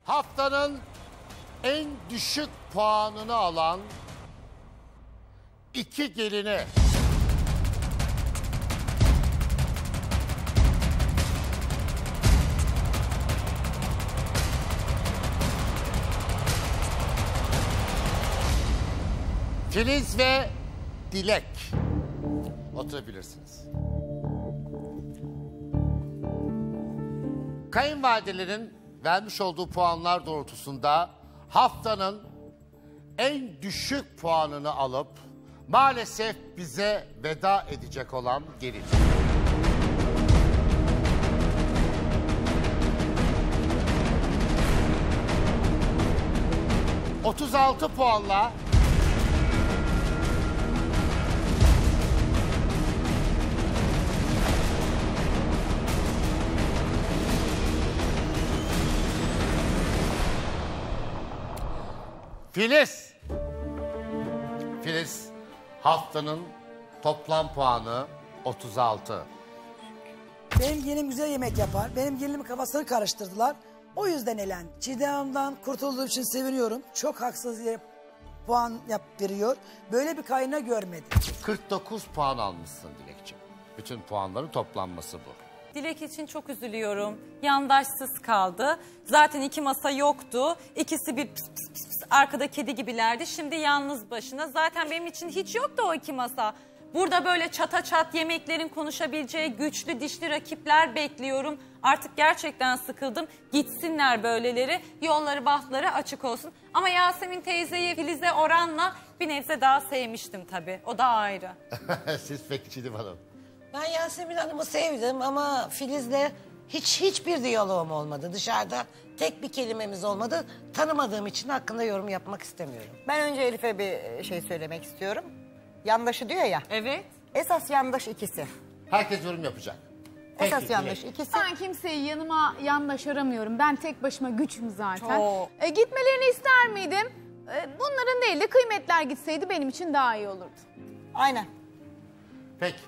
haftanın en düşük puanını alan iki gelini Filiz ve Dilek. Oturabilirsiniz. Kayınvalidelerin vermiş olduğu puanlar doğrultusunda haftanın en düşük puanını alıp maalesef bize veda edecek olan gelin. ...36 puanla... Filiz haftanın toplam puanı 36. Benim gelinim güzel yemek yapar. Benim gelinimin kafasını karıştırdılar. O yüzden elendi. Çiğdem'den kurtulduğum için seviniyorum. Çok haksız yere puan veriyor. Böyle bir kaynağı görmedim. 49 puan almışsın Dilekciğim. Bütün puanların toplanması bu. Dilek için çok üzülüyorum. Yandaşsız kaldı. Zaten iki masa yoktu. İkisi bir pıs pıs pıs pıs arkada kedi gibilerdi. Şimdi yalnız başına. Zaten benim için hiç yoktu o iki masa. Burada böyle çata çat yemeklerin konuşabileceği güçlü dişli rakipler bekliyorum. Artık gerçekten sıkıldım. Gitsinler böyleleri. Yolları bahtları açık olsun. Ama Yasemin teyzeyi Filiz'e oranla bir nebze daha sevmiştim tabii. O da ayrı. Siz peki Çiğdem Hanım? Ben Yasemin Hanım'ı sevdim ama Filiz'le hiçbir diyaloğum olmadı. Dışarıda tek bir kelimemiz olmadı. Tanımadığım için hakkında yorum yapmak istemiyorum. Ben önce Elif'e bir şey söylemek istiyorum. Yandaşı diyor ya. Evet. Esas yandaş ikisi. Herkes yorum yapacak. Esas Peki, yandaş Dilek. ikisi. Ben kimseyi yanıma yandaş aramıyorum. Ben tek başıma güçüm zaten. Çok. Gitmelerini ister miydim? Bunların değil de kıymetler gitseydi benim için daha iyi olurdu. Aynen. Peki.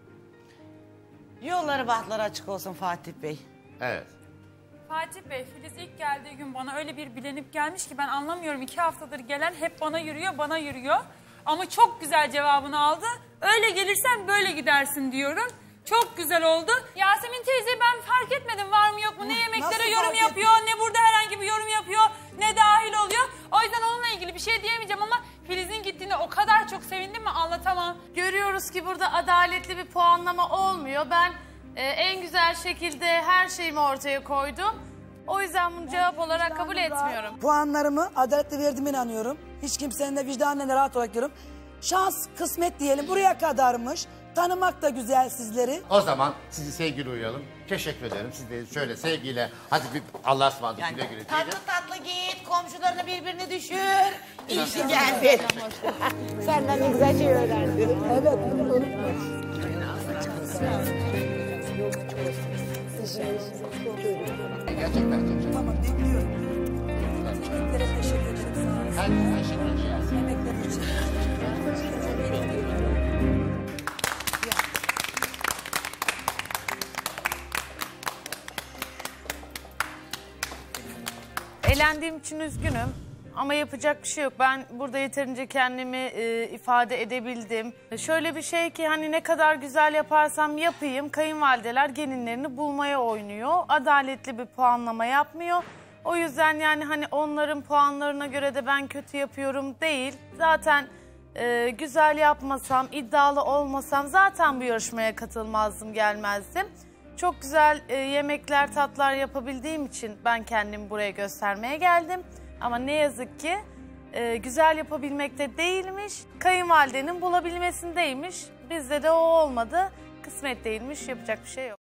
Yolları bahtları açık olsun Fatih Bey. Evet. Fatih Bey, Filiz ilk geldiği gün bana öyle bir bilenip gelmiş ki ben anlamıyorum. 2 haftadır gelen hep bana yürüyor. Ama çok güzel cevabını aldı. Öyle gelirsen böyle gidersin diyorum. Çok güzel oldu. Yasemin teyze ben fark etmedim var mı yok mu? Ne yemeklere yorum yapıyor, ne burada herhangi bir yorum yapıyor, ne dahil oluyor. O yüzden onunla ilgili bir şey diyemeyeceğim ama Filiz'in gittiğine o kadar çok sevindim mi anlatamam. Görüyoruz ki burada adaletli bir puanlama olmuyor. Ben en güzel şekilde her şeyimi ortaya koydum. O yüzden bunu cevap olarak kabul etmiyorum. Puanlarımı adaletli verdiğime inanıyorum. Hiç kimsenin de vicdanına rahat olarak diyorum. Şans, kısmet diyelim buraya kadarmış. Tanımak da güzel sizleri. O zaman sizi sevgiyle uyuyalım. Teşekkür ederim. Siz de şöyle sevgiyle hadi bir Allah'a ısmarladık güle güle diyelim. Tatlı tatlı git, komşularını birbirine düşür. İyi ki geldin. Senden ne güzel şey öğrendim. Evet, unutma. Gerçekten çok. Tamam, bekliyorum. Emeklere teşekkür ederim. Sağ olun. Ben teşekkür ederim. Emekler için. Elendiğim için üzgünüm ama yapacak bir şey yok. Ben burada yeterince kendimi ifade edebildim. Şöyle bir şey ki hani ne kadar güzel yaparsam yapayım kayınvalideler gelinlerini bulmaya oynuyor. Adaletli bir puanlama yapmıyor. O yüzden yani hani onların puanlarına göre de ben kötü yapıyorum değil. Zaten güzel yapmasam, iddialı olmasam zaten bu yarışmaya katılmazdım, gelmezdim. Çok güzel yemekler, tatlar yapabildiğim için ben kendimi buraya göstermeye geldim. Ama ne yazık ki güzel yapabilmekte değilmiş. Kayınvalidenin bulabilmesindeymiş. Bizde de o olmadı. Kısmet değilmiş, yapacak bir şey yok.